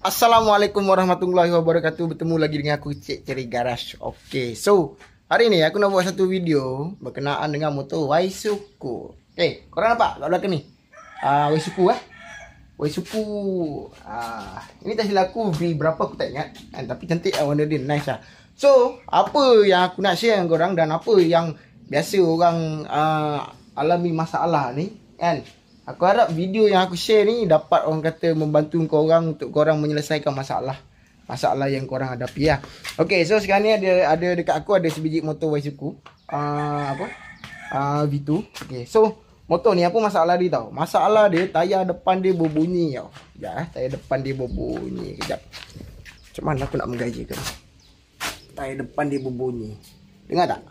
Assalamualaikum warahmatullahi wabarakatuh. Bertemu lagi dengan aku Cik Ceri Garage. Oke, so hari ni aku nak buat satu video berkenaan dengan motor Waisuku. Korang nampak kat belakang ni? Waisuku Waisuku. Ini tak silap aku beli berapa aku tak ingat kan, tapi cantik lah, warna dia nice lah. So, apa yang aku nak share dengan korang dan apa yang biasa orang alami masalah ni kan. Aku harap video yang aku share ni dapat orang kata membantu korang untuk korang menyelesaikan masalah yang korang hadapi lah. Okay, so sekarang ni ada dekat aku ada sebiji motor Waisuku V2. Okay, so motor ni apa masalah dia tau? Masalah dia tayar depan dia berbunyi tau. Sekejap tayar depan dia berbunyi. Kejap, macam mana aku nak menggayakan? Tayar depan dia berbunyi. Dengar tak?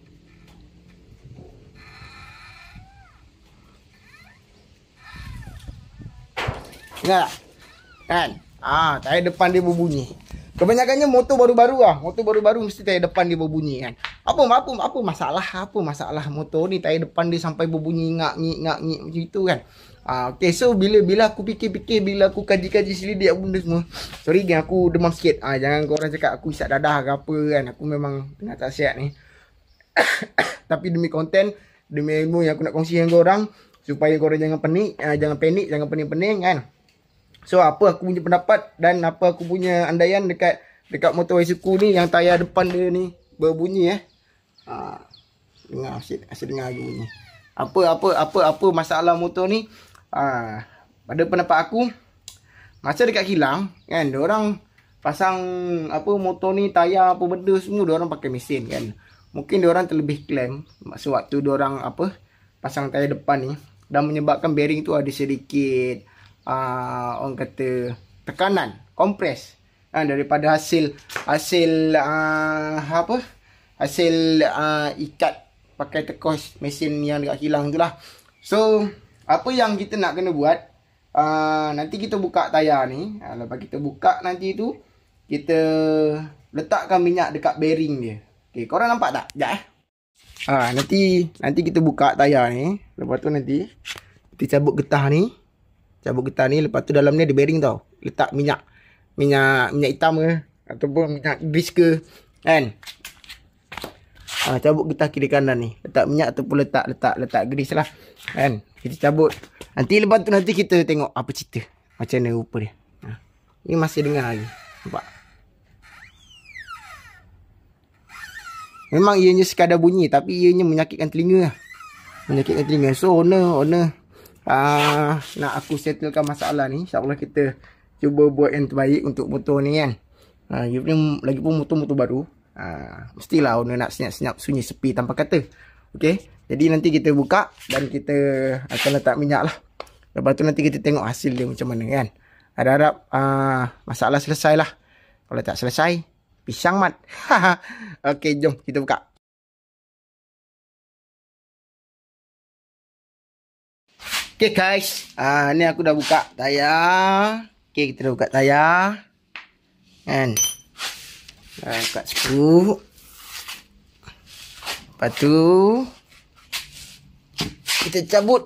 Dengar tak? Kan? Tayar depan dia berbunyi. Kebanyakannya motor baru-baru lah. Motor baru-baru mesti tayar depan dia berbunyi kan. Apa masalah? Apa masalah motor ni tayar depan dia sampai berbunyi ngak-ngik macam itu kan. Okay, so bila aku fikir-fikir, bila aku kaji-kaji selidik benda semua. Sorry gang, aku demam sikit. Jangan korang cakap aku isap dadah ke apa kan. Aku memang tengah tak sihat ni. Tapi demi konten, demi ilmu yang aku nak kongsi dengan korang, supaya korang jangan panik, jangan pening-pening kan. So apa aku punya pendapat dan apa aku punya andaian dekat motor Waisuku ni yang tayar depan dia ni berbunyi dengar asyik dengar lagi bunyi. Apa masalah motor ni? Pada pendapat aku, masa dekat kilang kan, dia orang pasang motor ni tayar apa benda semua dia orang pakai mesin kan. Mungkin dia orang terlebih klaim sewaktu dia orang pasang tayar depan ni dan menyebabkan bearing tu ada sedikit orang kata tekanan kompres daripada hasil ikat pakai tekos mesin yang dekat kilang tu lah. So apa yang kita nak kena buat, nanti kita buka tayar ni, lepas kita buka nanti tu kita letakkan minyak dekat bearing dia. Okay, korang nampak tak? Sekejap nanti kita buka tayar ni, lepas tu nanti kita cabut getah ni. Lepas tu dalam ni ada bearing tau. Letak minyak hitam ke ataupun minyak grease ke kan. Cabut getah kiri kanan ni. Letak minyak ataupun letak grease lah kan. Kita cabut. Lepas tu kita tengok apa cerita, macam mana rupa dia. Ni masih dengar lagi. Nampak? Memang ianya sekadar bunyi, tapi ianya menyakitkan telinga lah. So owner nak aku settlekan masalah ni. InsyaAllah kita cuba buat yang terbaik untuk motor ni kan. Lagipun motor baru, mestilah owner nak senyap-senyap sunyi sepi tanpa kata. Okay, jadi nanti kita buka dan kita akan letak minyak lah. Lepas tu nanti kita tengok hasil dia macam mana kan. Harap masalah selesai lah. Kalau tak selesai, pisang mat. Okay, jom kita buka. Okay guys, ni aku dah buka tayar. Okay, kita dah buka tayar kan. Buka skru. Lepas tu kita cabut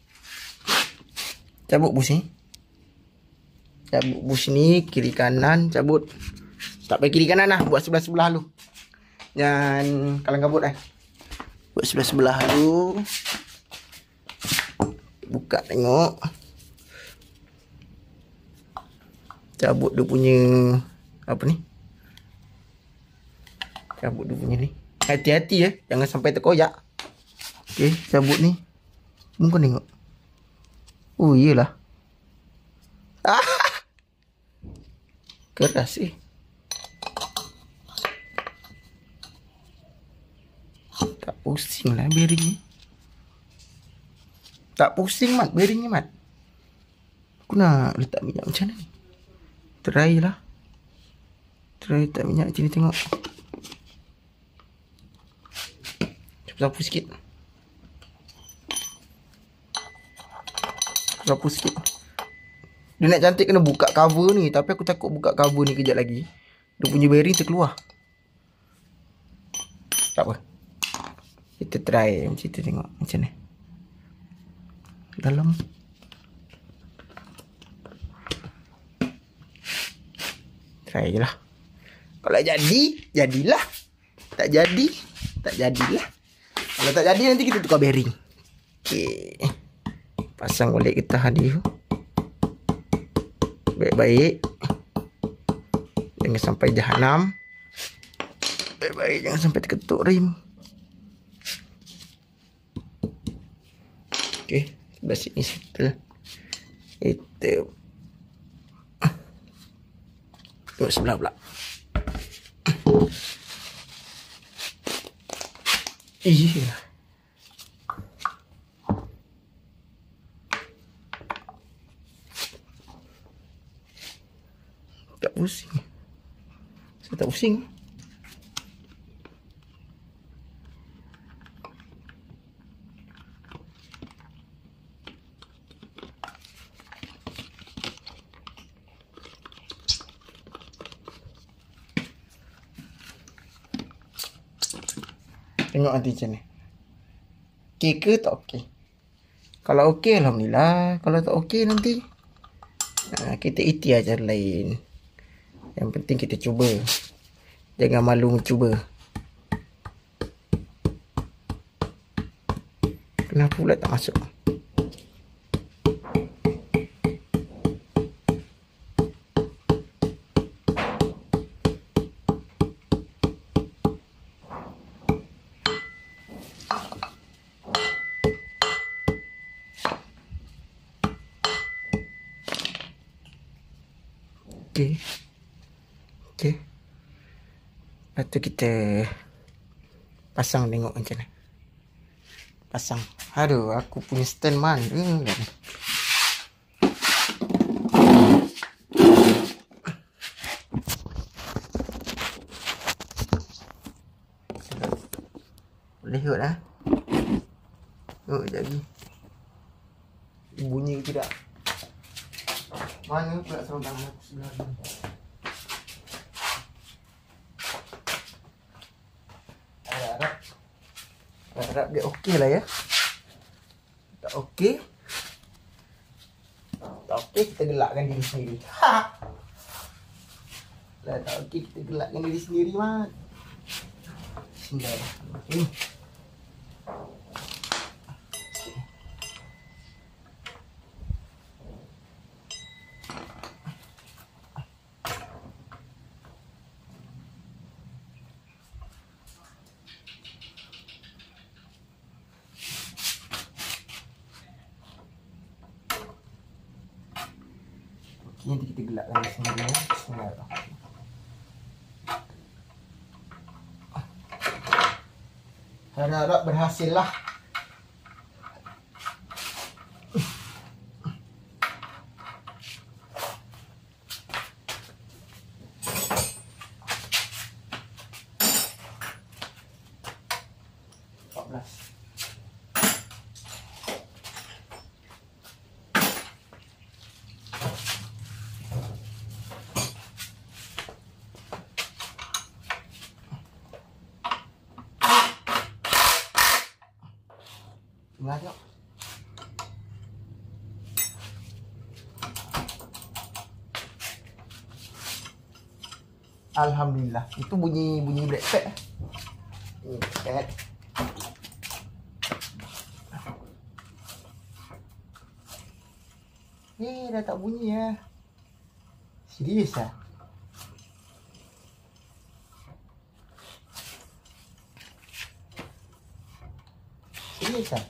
bus ni. Cabut bus ni kiri kanan, cabut. Tak payah kiri kanan lah, buat sebelah-sebelah dulu. Jangan kalang kabut kan. Buat sebelah-sebelah dulu. Buka tengok. Cabut dia punya cabut dia punya ni. Hati-hati jangan sampai terkoyak. Okay, cabut ni. Kau tengok. Oh iyalah. Keras tak pusing lah bearing ni. Tak pusing mat bearing ni mat. Aku nak letak minyak macam mana ni? Try letak minyak macam ni, tengok. Sapu sikit. Dia nak cantik kena buka cover ni, tapi aku takut buka cover ni kejap lagi dia punya bearing terkeluar. Tak apa, kita try macam tu, tengok macam ni dalam. Try je lah. Kalau jadi, jadilah. Tak jadi, tak jadilah. Kalau tak jadi nanti kita tukar bearing. Okey. Pasang balik getah tadi tu. Baik-baik. Jangan sampai jahanam. Baik-baik, jangan sampai terketuk rim. Okey, sebelah sini settle. Itu. Tengok sebelah pula. Iya. Tak pusing. Saya tak pusing. Tengok nanti macam ni. Okey ke tak okey? Kalau okey, alhamdulillah. Kalau tak okey nanti kita ikhtiar cara lain. Yang penting kita cuba. Jangan malu mencuba. Kenapa pula tak masuk? Okey. Okey. Lepas tu kita pasang, tengok macam mana. Pasang. Aduh, aku punya stand mana kan. Boleh kot lah. Oh, jadi. Bunyi ke tidak? Mana pula serongkang aku sebelah ni? Harap dia okey lah ya. Tak okey. Tak okey, kita gelakkan diri sendiri. Ha! Lah tak okey, kita gelakkan diri sendiri, Mat. Bismillahirrahmanirrahim. Nanti kita gelakkan sendiri ya. Bismillahirrahmanirrahim. Harap berhasil lah. Tengah tengok. Alhamdulillah. Itu bunyi brake pad. Pad. Dah tak bunyi ya. Serius ah? Serius ah?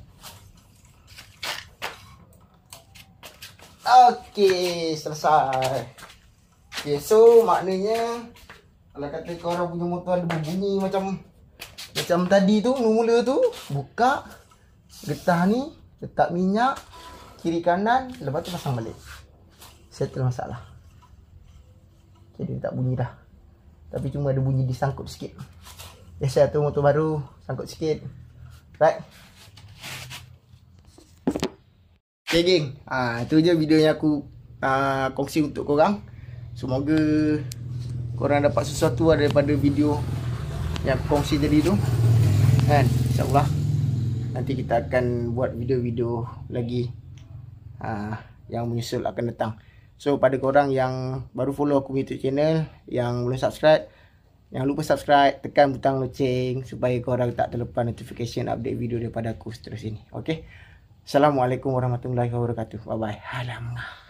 Okey, selesai. Okey, so maknanya kalau kata korang punya motor ada berbunyi macam tadi tu, mula tu, buka getah ni, letak minyak kiri kanan, lepas tu pasang balik. Settle masalah. Jadi tak bunyi dah. Tapi cuma ada bunyi disangkut sikit. Biasa tu motor baru sangkut sikit. Right? Okay geng, itu je video yang aku kongsi untuk korang. Semoga korang dapat sesuatu daripada video yang aku kongsi tadi tu. Kan, insyaAllah nanti kita akan buat video-video lagi yang menyusul akan datang. So pada korang yang baru follow aku YouTube channel, yang belum subscribe, jangan lupa subscribe, tekan butang loceng supaya korang tak terlepas notification update video daripada aku seterusnya ini. Okay. Assalamualaikum warahmatullahi wabarakatuh. Bye bye. Alamak.